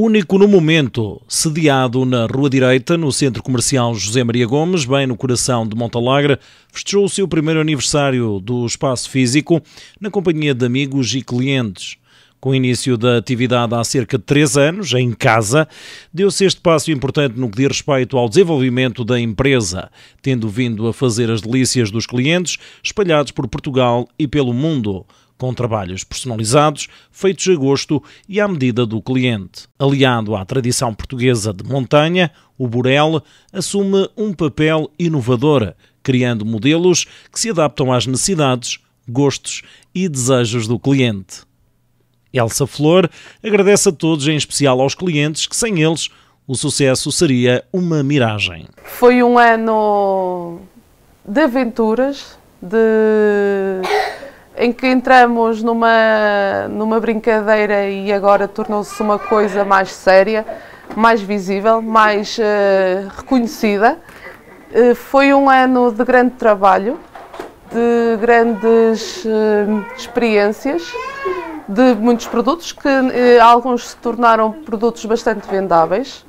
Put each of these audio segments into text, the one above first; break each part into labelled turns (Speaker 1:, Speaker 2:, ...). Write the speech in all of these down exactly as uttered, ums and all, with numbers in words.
Speaker 1: Único no momento, sediado na Rua Direita, no Centro Comercial José Maria Gomes, bem no coração de Montalagre, festejou o seu primeiro aniversário do espaço físico na companhia de amigos e clientes. Com o início da atividade há cerca de três anos, em casa, deu-se este passo importante no que diz respeito ao desenvolvimento da empresa, tendo vindo a fazer as delícias dos clientes espalhados por Portugal e pelo mundo, com trabalhos personalizados, feitos a gosto e à medida do cliente. Aliado à tradição portuguesa de montanha, o Burel assume um papel inovador, criando modelos que se adaptam às necessidades, gostos e desejos do cliente. Elsa Flor agradece a todos, em especial aos clientes, que sem eles o sucesso seria uma miragem.
Speaker 2: Foi um ano de aventuras, de... em que entramos numa, numa brincadeira e agora tornou-se uma coisa mais séria, mais visível, mais uh, reconhecida. Uh, foi um ano de grande trabalho, de grandes uh, experiências, de muitos produtos, que uh, alguns se tornaram produtos bastante vendáveis,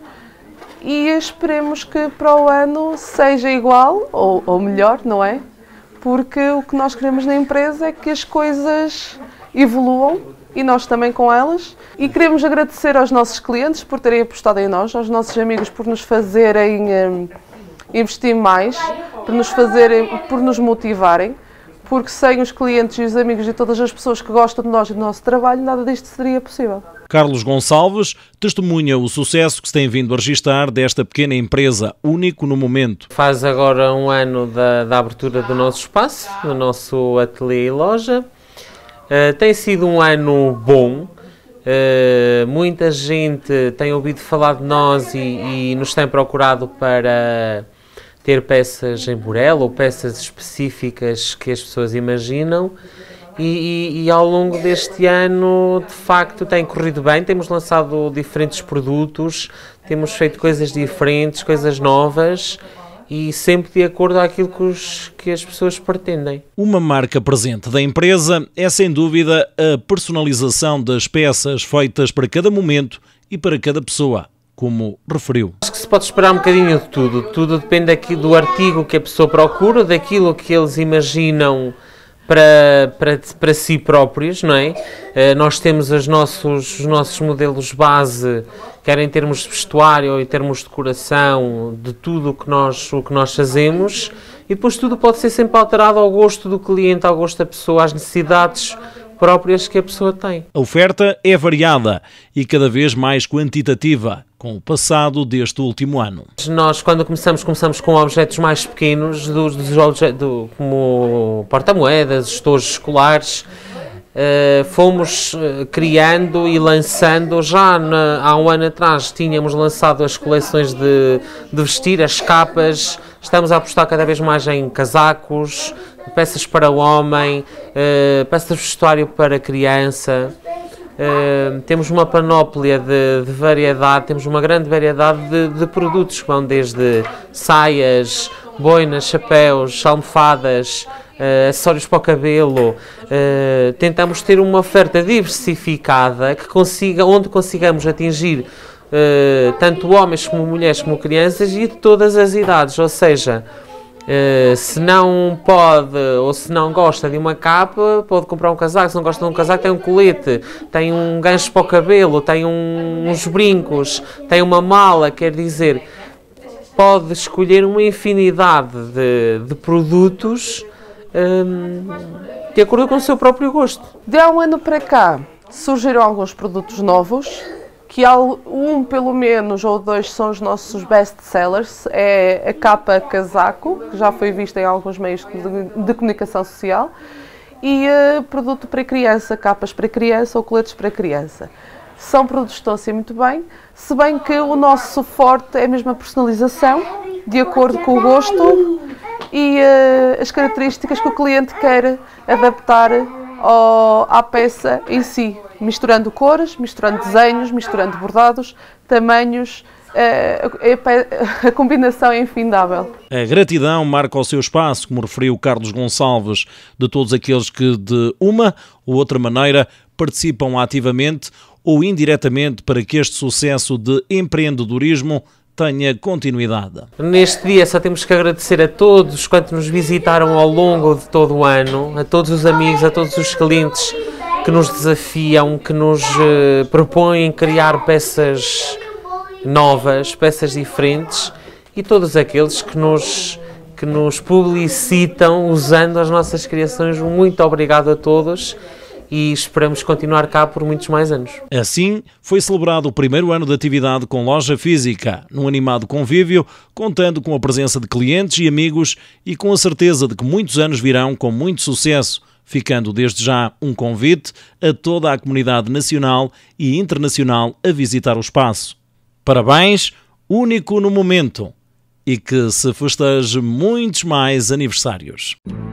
Speaker 2: e esperemos que para o ano seja igual ou, ou melhor, não é? Porque o que nós queremos na empresa é que as coisas evoluam e nós também com elas. E queremos agradecer aos nossos clientes por terem apostado em nós, aos nossos amigos por nos fazerem um, investir mais, por nos fazerem, por nos motivarem, porque sem os clientes e os amigos e todas as pessoas que gostam de nós e do nosso trabalho, nada disto seria possível.
Speaker 1: Carlos Gonçalves testemunha o sucesso que se tem vindo a registrar desta pequena empresa, único no momento.
Speaker 3: Faz agora um ano da, da abertura do nosso espaço, do nosso ateliê e loja. Uh, tem sido um ano bom, uh, muita gente tem ouvido falar de nós e, e nos tem procurado para ter peças em Burel ou peças específicas que as pessoas imaginam. E, e, e ao longo deste ano, de facto, tem corrido bem, temos lançado diferentes produtos, temos feito coisas diferentes, coisas novas e sempre de acordo com aquilo que, os, que as pessoas pretendem.
Speaker 1: Uma marca presente da empresa é, sem dúvida, a personalização das peças feitas para cada momento e para cada pessoa, como referiu.
Speaker 3: Acho que se pode esperar um bocadinho de tudo, tudo depende aqui do artigo que a pessoa procura, daquilo que eles imaginam Para, para, para si próprios, não é? Uh, nós temos os nossos, os nossos modelos base, quer em termos de vestuário ou em termos de decoração, de tudo o que nós, o que nós fazemos, e depois tudo pode ser sempre alterado ao gosto do cliente, ao gosto da pessoa, às necessidades próprias que a pessoa tem.
Speaker 1: A oferta é variada e cada vez mais quantitativa, com o passado deste último ano.
Speaker 3: Nós, quando começamos, começamos com objetos mais pequenos, dos, dos objetos, do, como porta-moedas, estojos escolares. Uh, fomos uh, criando e lançando, já na, há um ano atrás tínhamos lançado as coleções de, de vestir, as capas, estamos a apostar cada vez mais em casacos, peças para o homem, uh, peças de vestuário para criança. Uh, temos uma panóplia de, de variedade, temos uma grande variedade de, de produtos que vão desde saias, boinas, chapéus, almofadas, uh, acessórios para o cabelo. Uh, tentamos ter uma oferta diversificada que consiga, onde consigamos atingir uh, tanto homens como mulheres como crianças e de todas as idades, ou seja, Uh, se não pode ou se não gosta de uma capa, pode comprar um casaco. Se não gosta de um casaco, tem um colete, tem um gancho para o cabelo, tem um, uns brincos, tem uma mala, quer dizer, pode escolher uma infinidade de, de produtos um, de acordo com o seu próprio gosto.
Speaker 2: De há um ano para cá surgiram alguns produtos novos, que um pelo menos ou dois são os nossos best-sellers. É a capa casaco, que já foi vista em alguns meios de, de comunicação social, e uh, produto para criança, capas para criança ou coletes para criança. São produtos que estão a ser muito bem, se bem que o nosso forte é mesmo a personalização, de acordo com o gosto e uh, as características que o cliente quer adaptar ao, à peça em si, misturando cores, misturando desenhos, misturando bordados, tamanhos, a, a, a combinação é infindável.
Speaker 1: A gratidão marca o seu espaço, como referiu Carlos Gonçalves, de todos aqueles que de uma ou outra maneira participam ativamente ou indiretamente para que este sucesso de empreendedorismo tenha continuidade.
Speaker 3: Neste dia só temos que agradecer a todos quanto nos visitaram ao longo de todo o ano, a todos os amigos, a todos os clientes que nos desafiam, que nos uh, propõem criar peças novas, peças diferentes, e todos aqueles que nos, que nos publicitam usando as nossas criações. Muito obrigado a todos. E esperamos continuar cá por muitos mais anos.
Speaker 1: Assim, foi celebrado o primeiro ano de atividade com loja física, num animado convívio, contando com a presença de clientes e amigos e com a certeza de que muitos anos virão com muito sucesso, ficando desde já um convite a toda a comunidade nacional e internacional a visitar o espaço. Parabéns, único no momento, e que se festeje muitos mais aniversários.